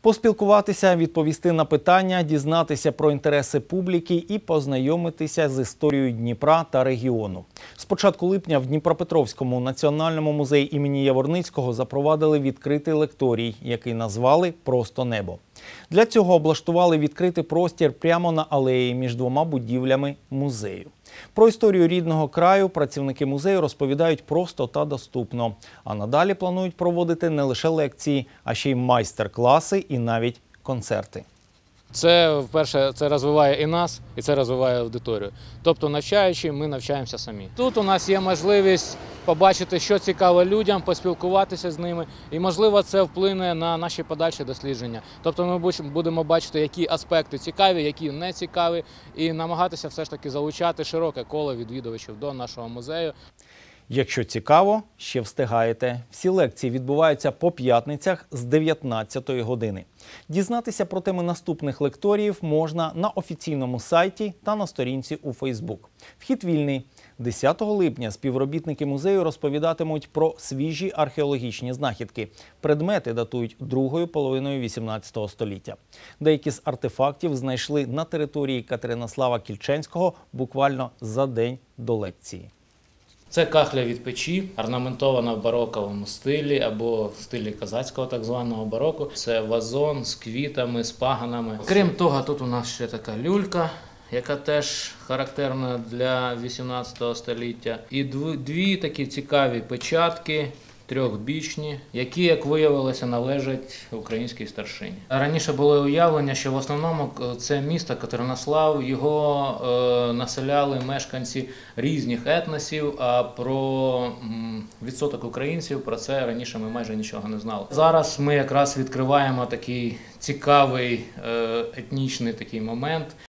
Поспілкуватися, відповісти на питання, дізнатися про інтереси публіки і познайомитися з історією Дніпра та регіону. З початку липня в Дніпропетровському національному музеї імені Яворницького запровадили відкритий лекторій, який назвали «Просто небо». Для цього облаштували відкритий простір прямо на алеї між двома будівлями музею. Про історію рідного краю працівники музею розповідають просто та доступно. А надалі планують проводити не лише лекції, а ще й майстер-класи і навіть концерти. Це, вперше, це розвиває і нас, і це розвиває аудиторію. Тобто, навчаючи, ми навчаємося самі. Тут у нас є можливість побачити, що цікаво людям, поспілкуватися з ними. І, можливо, це вплине на наші подальші дослідження. Тобто, ми будемо бачити, які аспекти цікаві, які не цікаві, і намагатися все ж таки залучати широке коло відвідувачів до нашого музею. Якщо цікаво, ще встигаєте. Всі лекції відбуваються по п'ятницях з 19-ї години. Дізнатися про теми наступних лекторіїв можна на офіційному сайті та на сторінці у Фейсбук. Вхід вільний. 10 липня співробітники музею розповідатимуть про свіжі археологічні знахідки. Предмети датують другою половиною 18 століття. Деякі з артефактів знайшли на території Катеринослава-Кільченського буквально за день до лекції. Це кахля від печі, орнаментована в бароковому стилі або в стилі козацького так званого бароко. Це вазон з квітами, з паганами. Крім того, тут у нас ще така люлька, яка теж характерна для 18 століття. І дві такі цікаві печатки, трьохбічні, які, як виявилося, належать українській старшині. Раніше було уявлення, що в основному це місто Катеринослав, його населяли мешканці різних етносів, а про відсоток українців, про це раніше ми майже нічого не знали. Зараз ми якраз відкриваємо такий цікавий етнічний такий момент.